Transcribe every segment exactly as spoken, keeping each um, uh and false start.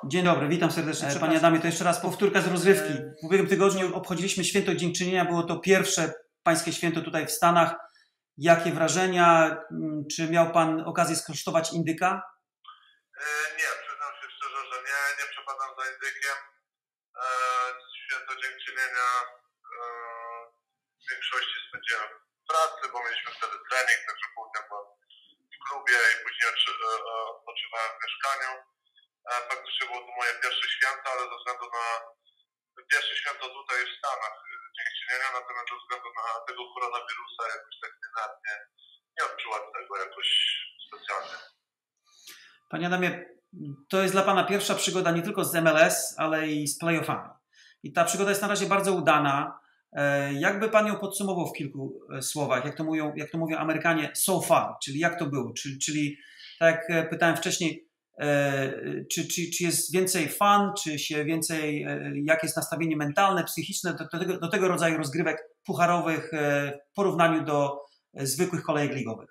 Dzień dobry, witam serdecznie. Panie Adamie, to jeszcze raz powtórka z rozrywki. W ubiegłym tygodniu obchodziliśmy Święto Dziękczynienia. Było to pierwsze pańskie święto tutaj w Stanach. Jakie wrażenia? Czy miał Pan okazję skosztować indyka? Nie, przyznam się szczerze, że nie. Nie przepadam za indykiem. Święto Dziękczynienia w większości spędziłem w pracy, bo mieliśmy wtedy trening, także południa byłem w klubie i później odpoczywałem w mieszkaniu. Faktycznie było to moje pierwsze święto, ale ze względu na pierwsze święto tutaj w Stanach Dziękczynienia, natomiast ze względu na tego koronawirusa jakoś tak nie, nie, nie odczułem tego jakoś specjalnie. Panie Adamie, to jest dla Pana pierwsza przygoda nie tylko z M L S, ale i z playoffami. I ta przygoda jest na razie bardzo udana. Jakby Pan ją podsumował w kilku słowach, jak to mówią, jak to mówią Amerykanie, so far, czyli jak to było? Czyli, czyli tak jak pytałem wcześniej, Czy, czy, czy jest więcej fun, czy się więcej, jakie jest nastawienie mentalne, psychiczne do, do, tego, do tego rodzaju rozgrywek pucharowych w porównaniu do zwykłych kolejek ligowych?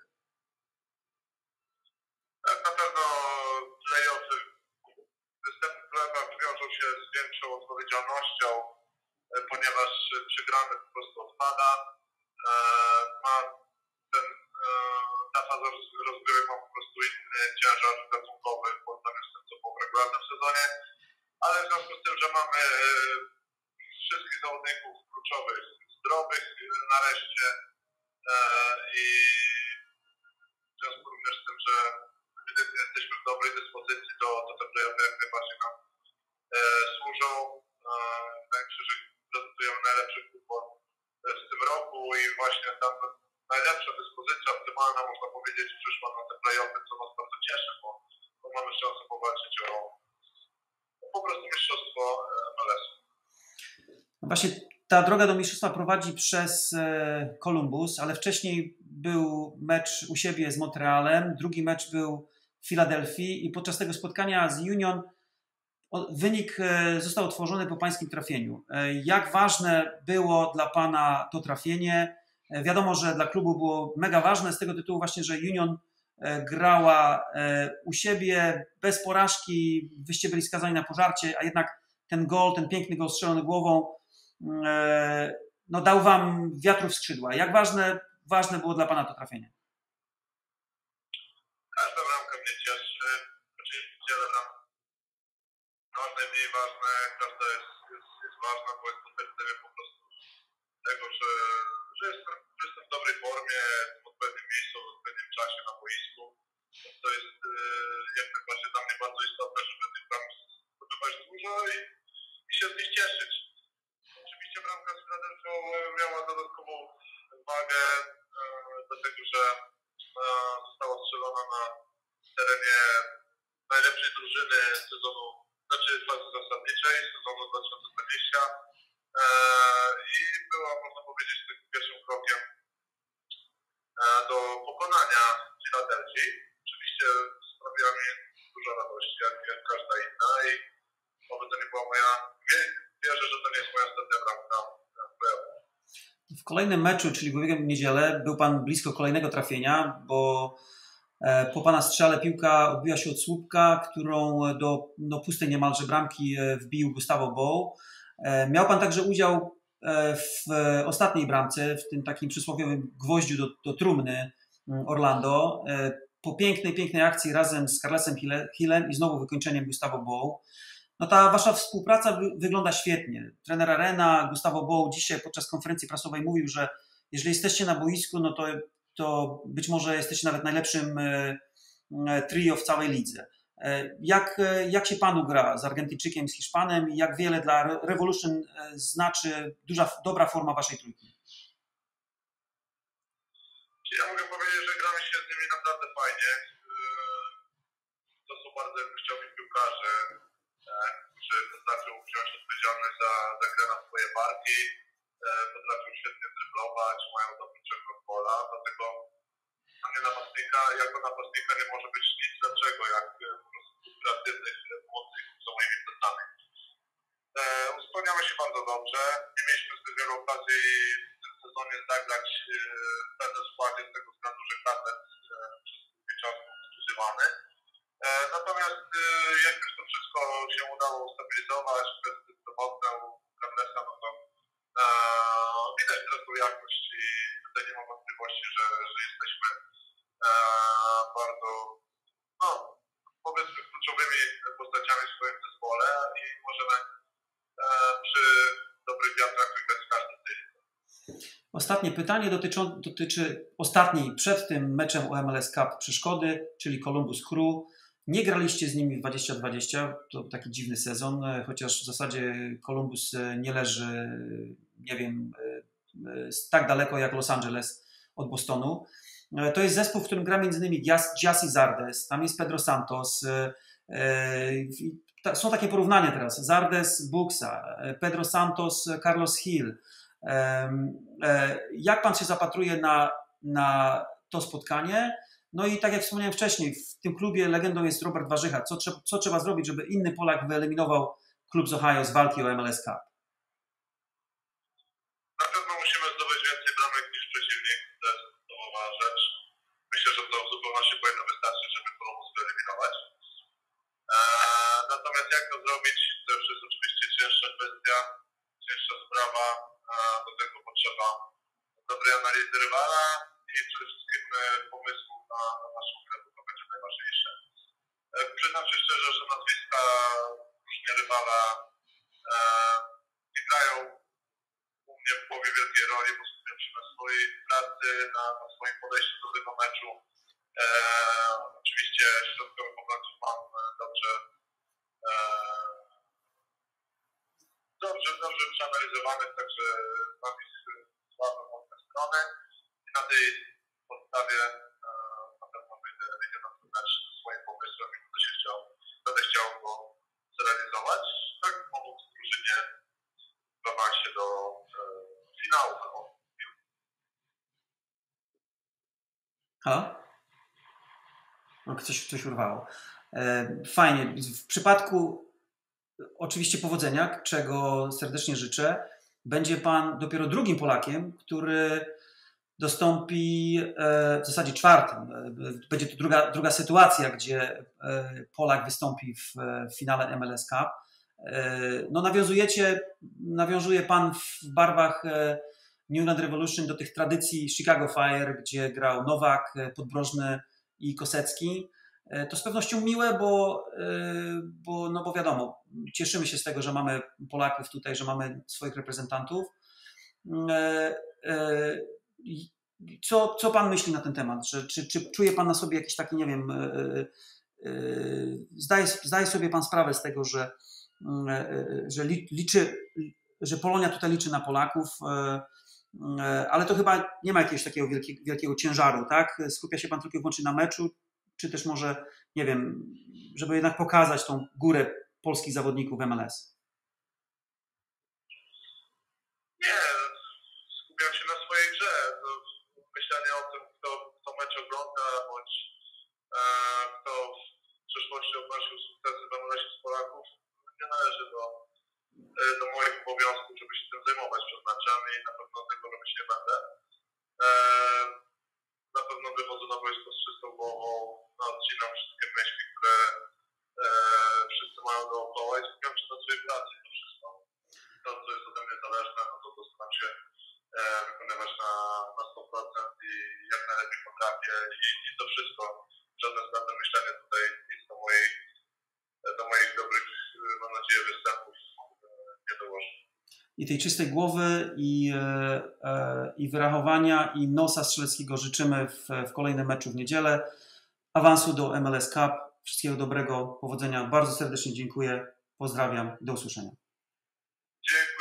Tak, na pewno play-offy, występy w play-offach wiążą się z większą odpowiedzialnością, ponieważ przegrany po prostu odpada. Ma ten, ta faza rozgrywek ma po prostu inny ciężar gatunkowy w porównaniu z tym, co było w regularnym sezonie, ale w związku z tym, że mamy wszystkich zawodników kluczowych zdrowych nareszcie i w związku również z tym, że ewidentnie jesteśmy w dobrej dyspozycji, to, to te play-offy jak najbardziej nam służą. Wydaje mi się, że prezentujemy najlepszy futbol w tym roku i właśnie tam najlepsza dyspozycja optymalna, można powiedzieć, przyszła na te play-offy, co nas bardzo cieszy, bo, bo mamy szansę powalczyć o, o po prostu mistrzostwo M L S-u. No właśnie ta droga do mistrzostwa prowadzi przez Columbus, ale wcześniej był mecz u siebie z Montrealem, drugi mecz był w Filadelfii i podczas tego spotkania z Union wynik został otworzony po pańskim trafieniu. Jak ważne było dla Pana to trafienie? Wiadomo, że dla klubu było mega ważne z tego tytułu właśnie, że Union grała u siebie bez porażki, wyście byli skazani na pożarcie, a jednak ten gol, ten piękny gol strzelony głową no, dał Wam wiatru w skrzydła. Jak ważne, ważne było dla Pana to trafienie? Każda bramka mnie cieszy. Oczywiście wiele bram ważne, mniej ważne, każda jest, jest, jest ważna, bo jest to perspektywy po prostu tego, że, że, jestem, że jestem w dobrej formie, w odpowiednim miejscu, w odpowiednim czasie na boisku. To jest jak najbardziej dla mnie bardzo istotne, żeby tych bram zdobywać dużo i, i się z nich cieszyć. Oczywiście bramka z Filadelfią miała dodatkową wagę, dlatego że została strzelona na terenie najlepszej drużyny sezonu, znaczy fazy zasadniczej sezonu dwa tysiące dwudziestego i była, można powiedzieć, takim pierwszym krokiem do pokonania Filadelfii. Oczywiście sprawiła mi dużo radości, jak, jak każda inna i może to nie była moja, wierzę, że to nie jest moja ostatnia bramka w playoff. W kolejnym meczu, czyli w ubiegłą niedzielę, był Pan blisko kolejnego trafienia, bo po Pana strzale piłka odbiła się od słupka, którą do no, pustej niemalże bramki wbił Gustavo Bou. Miał Pan także udział w ostatniej bramce, w tym takim przysłowiowym gwoździu do, do trumny Orlando. Po pięknej, pięknej akcji razem z Carlesem Hillem i znowu wykończeniem Gustavo Bou. No ta Wasza współpraca wy, wygląda świetnie. Trener Arena, Gustavo Bou dzisiaj podczas konferencji prasowej mówił, że jeżeli jesteście na boisku, no to, to być może jesteście nawet najlepszym trio w całej lidze. Jak, jak się Panu gra z Argentyńczykiem, z Hiszpanem i jak wiele dla Revolution znaczy duża, dobra forma Waszej trójki? Ja mogę powiedzieć, że gramy się z nimi naprawdę fajnie. To są bardzo jakościowi piłkarze, którzy potrafią wziąć odpowiedzialność za, za grę na swoje barki, potrafią świetnie dryblować, mają dobry ciąg pola, dlatego dla mnie napastnika, jako napastnika nie może być nic lepszego, jak po prostu kreatywnych pomocników są moimi plecami. Uzupełniamy się bardzo dobrze, nie mieliśmy zbyt wielu okazji w tym sezonie zagrać w pewnym składzie z tego względu, że Carles przez długi czas był kontuzjowany. Natomiast jak już to wszystko wszystko się udało ustabilizować, kwestie zdrowotne u Carlesa, no to e, widać teraz tą jakość i tutaj nie ma wątpliwości, że, że jesteśmy e, bardzo, no powiedzmy, kluczowymi postaciami w swoim zespole i możemy e, przy dobrych wiatrach wygrać w każdym tej. Ostatnie pytanie dotyczy, dotyczy ostatniej, przed tym meczem o M L S Cup przeszkody, czyli Columbus Crew. Nie graliście z nimi w dwadzieścia dwadzieścia, to taki dziwny sezon, chociaż w zasadzie Columbus nie leży, nie wiem, tak daleko jak Los Angeles od Bostonu. To jest zespół, w którym gra między innymi Gyasi Zardes, tam jest Pedro Santos. Są takie porównania teraz. Zardes, Buxa, Pedro Santos, Carlos Hill. Jak pan się zapatruje na, na to spotkanie? No i tak jak wspomniałem wcześniej, w tym klubie legendą jest Robert Warzycha. Co, co trzeba zrobić, żeby inny Polak wyeliminował klub z Ohio z walki o M L S Cup? Na pewno musimy zdobyć więcej bramek niż przeciwnik. To jest podstawowa rzecz. Myślę, że to w zupełności powinno wystarczyć, żeby Columbus wyeliminować. Eee, natomiast jak to zrobić, to już jest oczywiście cięższa kwestia, cięższa sprawa. Eee, do tego potrzeba dobrej analizy rywala i przede wszystkim pomysłu na, na naszą grę, bo to będzie najważniejsze. Eee, przyznam się szczerze, że nazwiska różnie rywala eee, nie grają u mnie w głowie wielkiej roli, bo skupiam się na swojej pracy, na, na swoim podejściu do tego meczu. Eee, oczywiście środkowy pomocnik mam dobrze, eee, dobrze, dobrze przeanalizowanych, także mam ich słabe, mocne strony i na tej podstawie eee, na pewno wyjdę, wyjdę na ten mecz swoim pomysłem i będę się chciał, będę chciał go zrealizować, tak pomóc drużynie w awansie do eee, finału. Halo? No, coś, coś urwało. Fajnie. W przypadku oczywiście powodzenia, czego serdecznie życzę, będzie pan dopiero drugim Polakiem, który dostąpi, w zasadzie czwartym. Będzie to druga, druga sytuacja, gdzie Polak wystąpi w finale M L S Cup. No, nawiązujecie, nawiązuje pan w barwach New England Revolution do tych tradycji Chicago Fire, gdzie grał Nowak, Podbrożny i Kosecki. To z pewnością miłe, bo, bo, no bo wiadomo, cieszymy się z tego, że mamy Polaków tutaj, że mamy swoich reprezentantów. Co, co pan myśli na ten temat? Że, czy, czy czuje pan na sobie jakiś taki, nie wiem, zdaje, zdaje sobie pan sprawę z tego, że, że liczy, że Polonia tutaj liczy na Polaków, ale to chyba nie ma jakiegoś takiego wielkiego, wielkiego ciężaru, tak? Skupia się pan tylko i wyłącznie na meczu, czy też może, nie wiem, żeby jednak pokazać tą górę polskich zawodników w M L S? Nie, skupiam się na swojej grze. To myślenie o tym, kto, kto mecz ogląda, bądź e, kto w przeszłości odnosił sukcesy w M L S z Polaków, nie należy do, do moich obowiązków, żeby się tym zajmować przed meczem i na pewno tego robić nie będę. E, na pewno wychodzę na boisko z czystą głową, no, odcinam wszystkie myśli, które e, wszyscy mają dookoła i skupiam się na swojej pracy. To wszystko. To, co jest ode mnie zależne, no to postaram się e, wykonywać na, na sto procent i jak najlepiej potrafię i, i to wszystko. Żadne zbędne myślenie tutaj jest do moich, do moich dobrych, mam nadzieję, występów e, nie dołoży. I tej czystej głowy i, e, i wyrachowania i nosa strzeleckiego życzymy w, w kolejnym meczu w niedzielę. Awansu do M L S Cup. Wszystkiego dobrego, powodzenia. Bardzo serdecznie dziękuję. Pozdrawiam. Do usłyszenia. Dziękuję.